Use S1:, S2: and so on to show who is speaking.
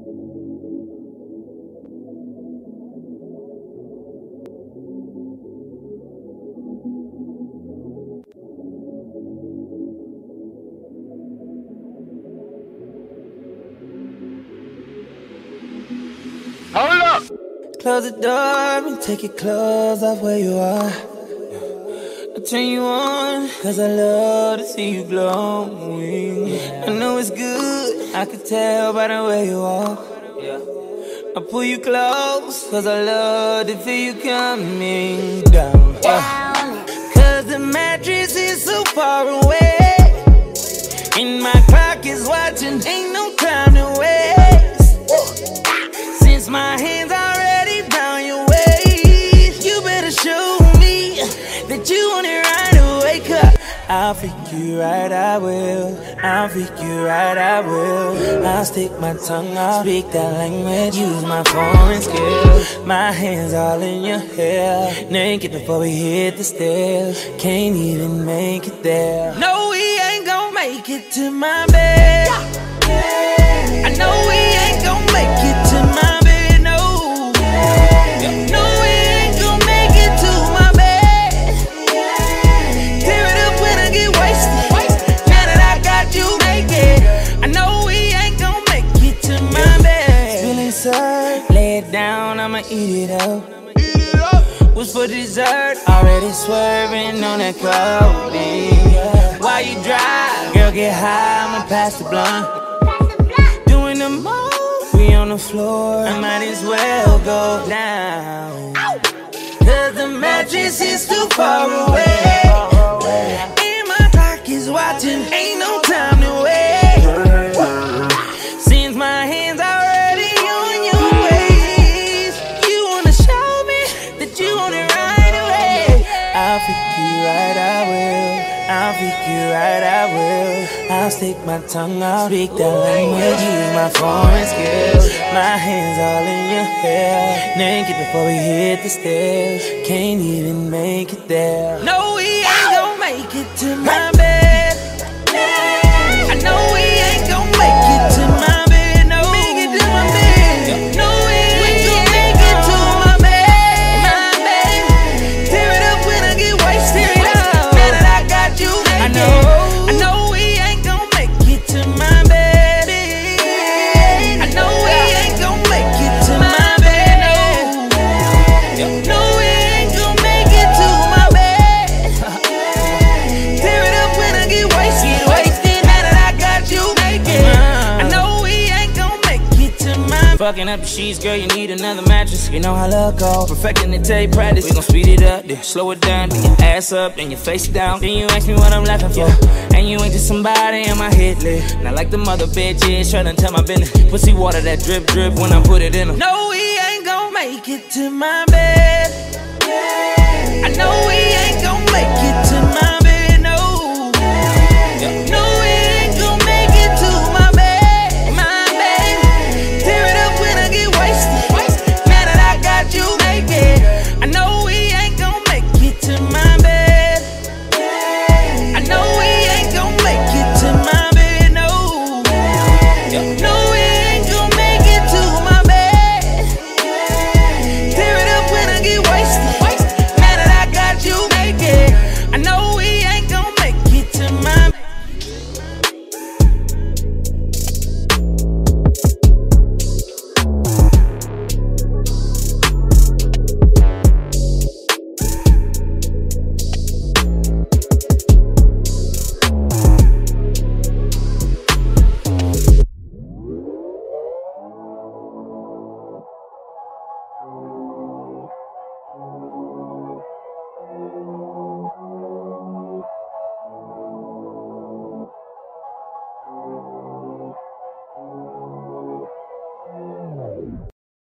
S1: Hold up!
S2: Close the door and take your clothes off where you are. I'll turn you on, cause I love to see you glowing. I know it's good, I can tell by the way you walk. I'll pull you close, cause I love to feel you coming down. Cause the mattress is so far away, and my clock is watching, ain't no time to waste. Since my hands already round your waist, you better show me that you want it right away. Cause I'll freak you right, I will. I'll freak you right, I will. I'll stick my tongue out, speak that language, use my foreign skills. My hands all in your hair, naked before we hit the stairs. Can't even make it there. No, we ain't gon' make it to my bed. I know we ain't gon' make it to my bed, no. No, we ain't gon' make it to my bed. Tear it up when I get wasted. Now that I got you naked, I know we ain't gon' make it to my bed. Feeling served, lay it down, I'ma eat it up. What's for dessert? Already swerving on that codeine. While you drive, girl get high, I'ma pass the blunt. Doing the most, we on the floor, I might as well go down. Cause the mattress is too far away, and my clock is watching, ain't no time to wait. Since my hands already on your waist, you wanna show me that you want it right away. I'll freak you right, I will. I'll freak you right, I will. I'll stick my tongue out, speak that language, use my foreign skills. My hands all in your hair, naked before we hit the stairs. Can't even make it there. No, we ain't gon' make it to my bed. I know we ain't gon' make it to my bed, no. Make it to my bed. No, we ain't gon' make it to my bed. My bed. Tear it up when I get wasted. Now that I got you, I know we ain't gon' make it to my bed. I know we ain't gon' make it to my bed, no. No, we ain't gon' make it to my bed. Tear it up when I get wasted. Now that I got you naked, I know we ain't gon' make it to my bed. Fucking up the sheets, girl, you need another mattress. You know how love go, perfecting the tape practice. We gon' speed it up, then slow it down. Then your ass up, then your face down. Then you ask me what I'm laughing for, and you ain't just somebody on my hit list. Not like the mother bitches trying to tell my business. Pussy water that drip drip when I put it in them. No, we ain't gon' make it to my bed. I know we ain't gon' make it